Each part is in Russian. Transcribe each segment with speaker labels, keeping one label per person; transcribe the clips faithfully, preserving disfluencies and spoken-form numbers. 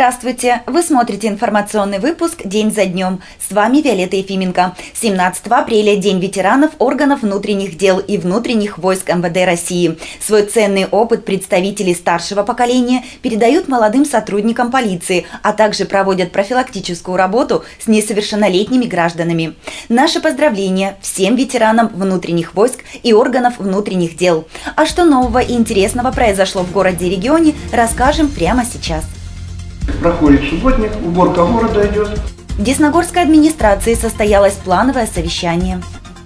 Speaker 1: Здравствуйте! Вы смотрите информационный выпуск «День за днем». С вами Виолетта Ефименко. семнадцатого апреля – День ветеранов органов внутренних дел и внутренних войск эм вэ дэ России. Свой ценный опыт представители старшего поколения передают молодым сотрудникам полиции, а также проводят профилактическую работу с несовершеннолетними гражданами. Наши поздравления всем ветеранам внутренних войск и органов внутренних дел. А что нового и интересного произошло в городе и регионе, расскажем прямо сейчас.
Speaker 2: Проходит субботник, уборка города идет.
Speaker 1: В Десногорской администрации состоялось плановое совещание.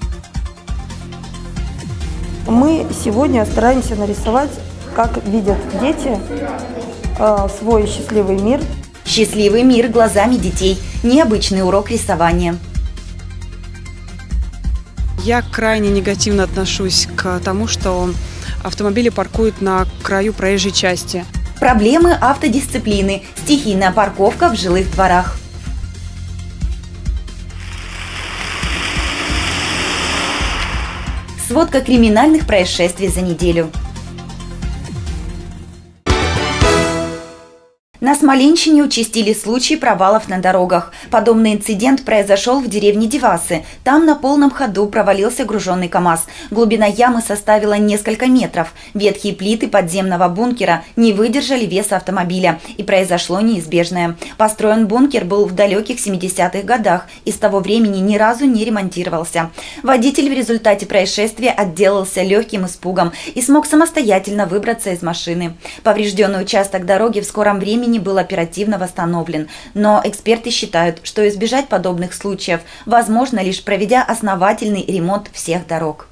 Speaker 3: Мы сегодня стараемся нарисовать, как видят дети, свой счастливый мир.
Speaker 1: Счастливый мир глазами детей. Необычный урок рисования.
Speaker 4: Я крайне негативно отношусь к тому, что автомобили паркуют на краю проезжей части.
Speaker 1: Проблемы автодисциплины. Стихийная парковка в жилых дворах. Сводка криминальных происшествий за неделю. На Смоленщине участились случаи провалов на дорогах. Подобный инцидент произошел в деревне Девасы. Там на полном ходу провалился груженный КАМАЗ. Глубина ямы составила несколько метров. Ветхие плиты подземного бункера не выдержали веса автомобиля, и произошло неизбежное. Построен бункер был в далеких семидесятых годах и с того времени ни разу не ремонтировался. Водитель в результате происшествия отделался легким испугом и смог самостоятельно выбраться из машины. Поврежденный участок дороги в скором времени был оперативно восстановлен, но эксперты считают, что избежать подобных случаев возможно лишь проведя основательный ремонт всех дорог.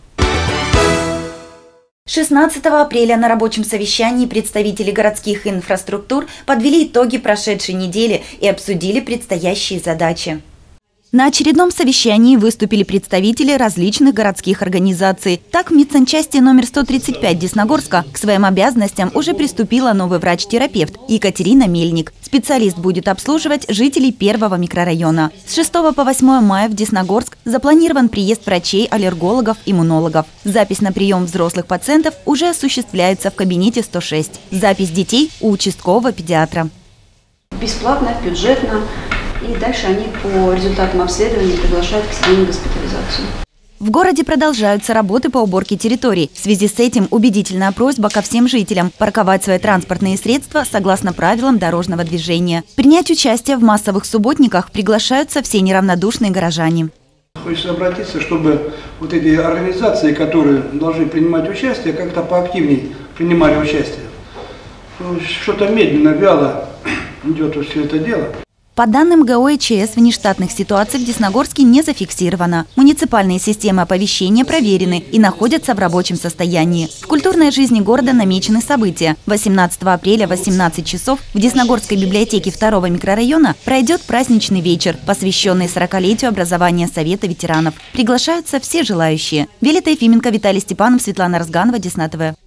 Speaker 1: шестнадцатого апреля на рабочем совещании представители городских инфраструктур подвели итоги прошедшей недели и обсудили предстоящие задачи. На очередном совещании выступили представители различных городских организаций. Так, в медсанчасти номер сто тридцать пять Десногорска к своим обязанностям уже приступила новый врач-терапевт Екатерина Мельник. Специалист будет обслуживать жителей первого микрорайона. С шестого по восьмое мая в Десногорск запланирован приезд врачей, аллергологов, иммунологов. Запись на прием взрослых пациентов уже осуществляется в кабинете сто шесть. Запись детей у участкового педиатра.
Speaker 5: Бесплатно, бюджетно. И дальше они по результатам обследования приглашают к себе на госпитализацию.
Speaker 1: В городе продолжаются работы по уборке территорий. В связи с этим убедительная просьба ко всем жителям парковать свои транспортные средства согласно правилам дорожного движения. Принять участие в массовых субботниках приглашаются все неравнодушные горожане.
Speaker 2: Хочется обратиться, чтобы вот эти организации, которые должны принимать участие, как-то поактивнее принимали участие. Что-то медленно, вяло идет все это дело.
Speaker 1: По данным гэ о э че эс, внештатных ситуаций в Десногорске не зафиксировано. Муниципальные системы оповещения проверены и находятся в рабочем состоянии. В культурной жизни города намечены события. восемнадцатого апреля в восемнадцать часов в Десногорской библиотеке второго микрорайона пройдет праздничный вечер, посвященный сорокалетию образования Совета ветеранов. Приглашаются все желающие. Виолетта Ефименко, Виталий Степанов, Светлана Разганова, Десна ТВ.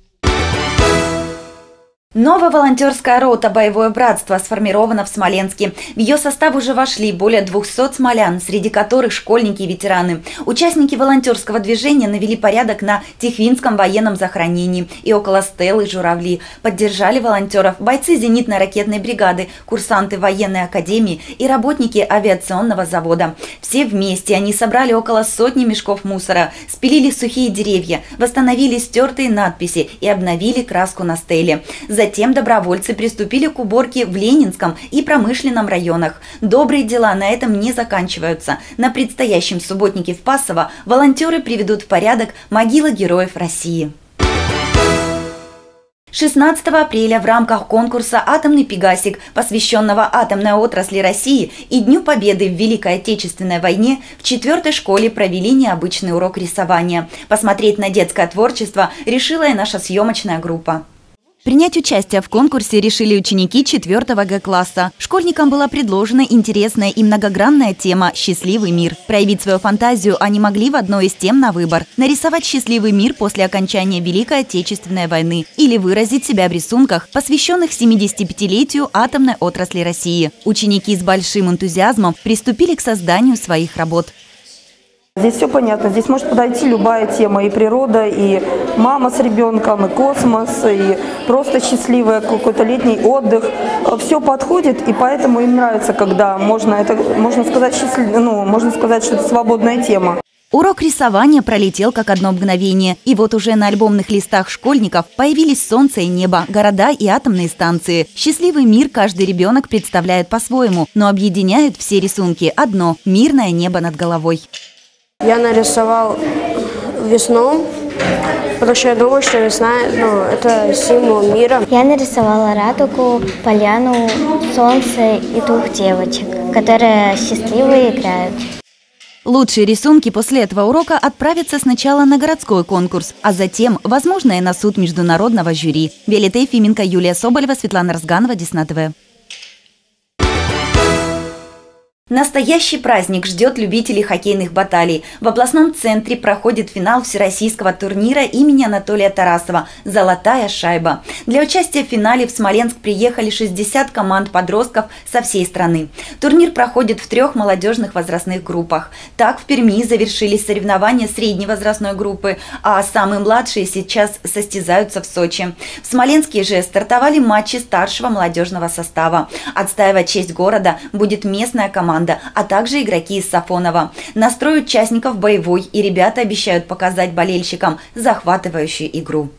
Speaker 1: Новая волонтерская рота «Боевое братство» сформирована в Смоленске. В ее состав уже вошли более двухсот смолян, среди которых школьники и ветераны. Участники волонтерского движения навели порядок на Тихвинском военном захоронении и около стелы «Журавли». Поддержали волонтеров бойцы зенитно-ракетной бригады, курсанты военной академии и работники авиационного завода. Все вместе они собрали около сотни мешков мусора, спилили сухие деревья, восстановили стертые надписи и обновили краску на стеле. Затем добровольцы приступили к уборке в Ленинском и промышленном районах. Добрые дела на этом не заканчиваются. На предстоящем субботнике в Пассово волонтеры приведут в порядок могилы героев России. шестнадцатого апреля в рамках конкурса «Атомный Пегасик», посвященного атомной отрасли России и Дню Победы в Великой Отечественной войне, в четвертой школе провели необычный урок рисования. Посмотреть на детское творчество решила и наша съемочная группа. Принять участие в конкурсе решили ученики четвёртого гэ класса. Школьникам была предложена интересная и многогранная тема «Счастливый мир». Проявить свою фантазию они могли в одной из тем на выбор. Нарисовать счастливый мир после окончания Великой Отечественной войны или выразить себя в рисунках, посвященных семидесятипятилетию атомной отрасли России. Ученики с большим энтузиазмом приступили к созданию своих работ.
Speaker 3: Здесь все понятно, здесь может подойти любая тема, и природа, и мама с ребенком, и космос, и просто счастливый какой-то летний отдых. Все подходит, и поэтому им нравится, когда можно, это, можно сказать, счастлив... ну, можно сказать, что это свободная тема.
Speaker 1: Урок рисования пролетел как одно мгновение. И вот уже на альбомных листах школьников появились солнце и небо, города и атомные станции. Счастливый мир каждый ребенок представляет по-своему, но объединяет все рисунки одно – мирное небо над головой.
Speaker 6: Я нарисовал весну, потому что я думаю, что весна ну, – это символ мира.
Speaker 7: Я нарисовала радугу, поляну, солнце и двух девочек, которые счастливые играют.
Speaker 1: Лучшие рисунки после этого урока отправятся сначала на городской конкурс, а затем, возможно, и на суд международного жюри. Виолетта Ефименко, Юлия Соболева, Светлана Разганова, Десна ТВ. Настоящий праздник ждет любителей хоккейных баталий. В областном центре проходит финал всероссийского турнира имени Анатолия Тарасова «Золотая шайба». Для участия в финале в Смоленск приехали шестьдесят команд подростков со всей страны. Турнир проходит в трех молодежных возрастных группах. Так, в Перми завершились соревнования средней возрастной группы, а самые младшие сейчас состязаются в Сочи. В Смоленске же стартовали матчи старшего молодежного состава. Отстаивать честь города будет местная команда, а также игроки из Сафонова. Настрой участников боевой, и ребята обещают показать болельщикам захватывающую игру.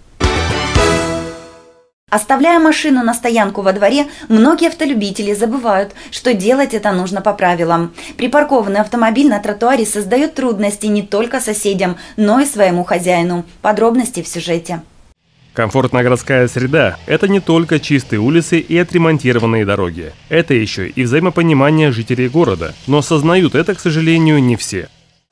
Speaker 1: Оставляя машину на стоянку во дворе, многие автолюбители забывают, что делать это нужно по правилам. Припаркованный автомобиль на тротуаре создает трудности не только соседям, но и своему хозяину. Подробности в сюжете.
Speaker 8: Комфортная городская среда – это не только чистые улицы и отремонтированные дороги. Это еще и взаимопонимание жителей города. Но осознают это, к сожалению, не все.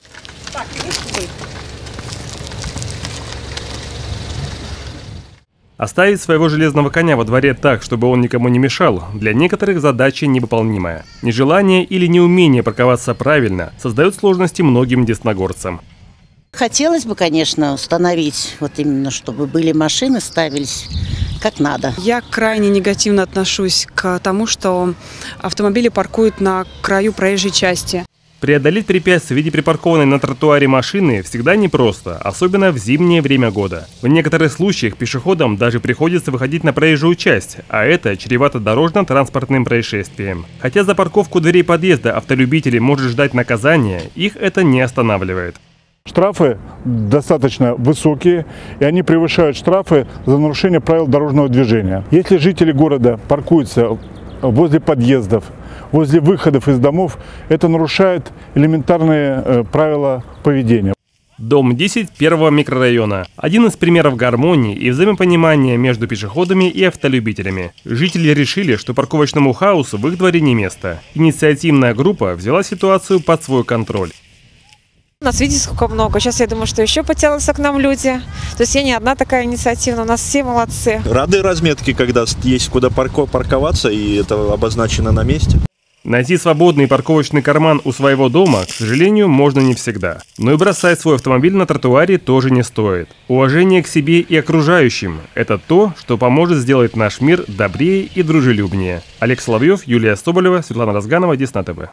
Speaker 8: Оставить своего железного коня во дворе так, чтобы он никому не мешал, для некоторых задача невыполнимая. Нежелание или неумение парковаться правильно создает сложности многим десногорцам.
Speaker 9: Хотелось бы, конечно, установить, вот именно, чтобы были машины, ставились как надо.
Speaker 4: Я крайне негативно отношусь к тому, что автомобили паркуют на краю проезжей части.
Speaker 8: Преодолеть препятствие в виде припаркованной на тротуаре машины всегда непросто, особенно в зимнее время года. В некоторых случаях пешеходам даже приходится выходить на проезжую часть, а это чревато дорожно-транспортным происшествием. Хотя за парковку дверей подъезда автолюбители может ждать наказания, их это не останавливает.
Speaker 10: Штрафы достаточно высокие, и они превышают штрафы за нарушение правил дорожного движения. Если жители города паркуются возле подъездов, возле выходов из домов, это нарушает элементарные правила поведения.
Speaker 8: Дом десять первого микрорайона. Один из примеров гармонии и взаимопонимания между пешеходами и автолюбителями. Жители решили, что парковочному хаосу в их дворе не место. Инициативная группа взяла ситуацию под свой контроль.
Speaker 11: У нас, видите, сколько много. Сейчас я думаю, что еще потянутся к нам люди. То есть я не одна такая инициативная, у нас все молодцы.
Speaker 12: Рады разметки, когда есть куда парковаться, и это обозначено на месте.
Speaker 8: Найти свободный парковочный карман у своего дома, к сожалению, можно не всегда. Но и бросать свой автомобиль на тротуаре тоже не стоит. Уважение к себе и окружающим – это то, что поможет сделать наш мир добрее и дружелюбнее. Олег Соловьев, Юлия Соболева, Светлана Разганова, Десна ТВ.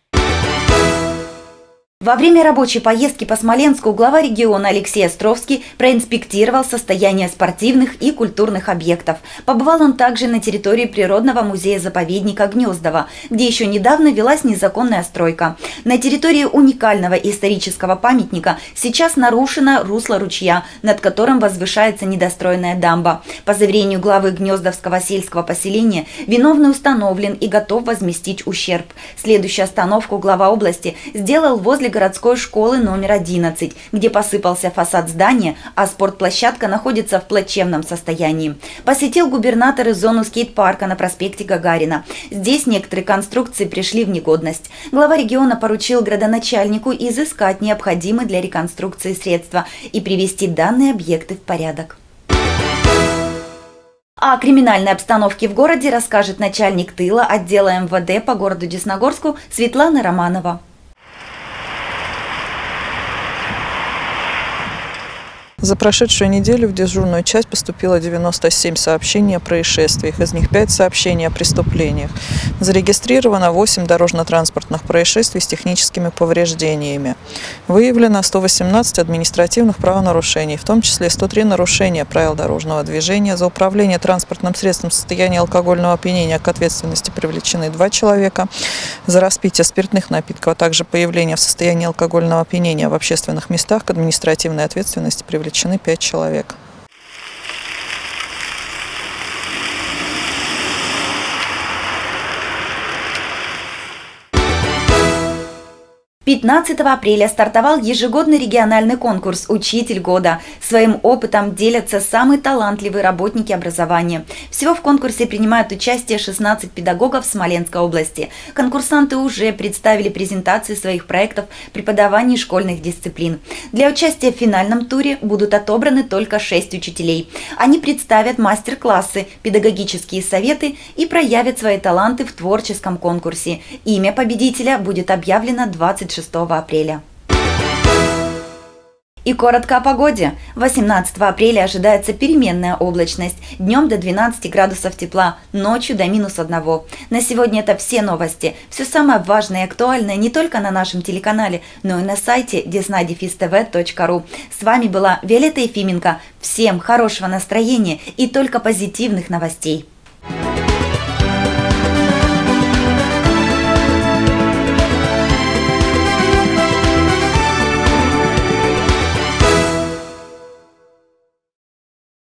Speaker 1: Во время рабочей поездки по Смоленску глава региона Алексей Островский проинспектировал состояние спортивных и культурных объектов. Побывал он также на территории природного музея-заповедника Гнездово, где еще недавно велась незаконная стройка. На территории уникального исторического памятника сейчас нарушено русло ручья, над которым возвышается недостроенная дамба. По заверению главы Гнездовского сельского поселения, виновный установлен и готов возместить ущерб. Следующую остановку глава области сделал возле городской школы номер одиннадцать, где посыпался фасад здания, а спортплощадка находится в плачевном состоянии. Посетил губернатор и зону скейт-парка на проспекте Гагарина. Здесь некоторые конструкции пришли в негодность. Глава региона поручил градоначальнику изыскать необходимые для реконструкции средства и привести данные объекты в порядок. О криминальной обстановке в городе расскажет начальник тыла отдела эм вэ дэ по городу Десногорску Светлана Романова.
Speaker 13: За прошедшую неделю в дежурную часть поступило девяносто семь сообщений о происшествиях, из них пять сообщений о преступлениях. Зарегистрировано восемь дорожно-транспортных происшествий с техническими повреждениями. Выявлено сто восемнадцать административных правонарушений, в том числе сто три нарушения правил дорожного движения. За управление транспортным средством в состоянии алкогольного опьянения к ответственности привлечены два человека. За распитие спиртных напитков, а также появление в состоянии алкогольного опьянения в общественных местах к административной ответственности привлечены пять человек.
Speaker 1: пятнадцатого апреля стартовал ежегодный региональный конкурс «Учитель года». Своим опытом делятся самые талантливые работники образования. Всего в конкурсе принимают участие шестнадцать педагогов Смоленской области. Конкурсанты уже представили презентации своих проектов преподавания школьных дисциплин. Для участия в финальном туре будут отобраны только шесть учителей. Они представят мастер-классы, педагогические советы и проявят свои таланты в творческом конкурсе. Имя победителя будет объявлено двадцать шестого апреля. И коротко о погоде. восемнадцатого апреля ожидается переменная облачность. Днем до двенадцати градусов тепла, ночью до минус одного. На сегодня это все новости. Все самое важное и актуальное не только на нашем телеканале, но и на сайте десна дефис тэ вэ точка ру. С вами была Виолетта Ефименко. Всем хорошего настроения и только позитивных новостей.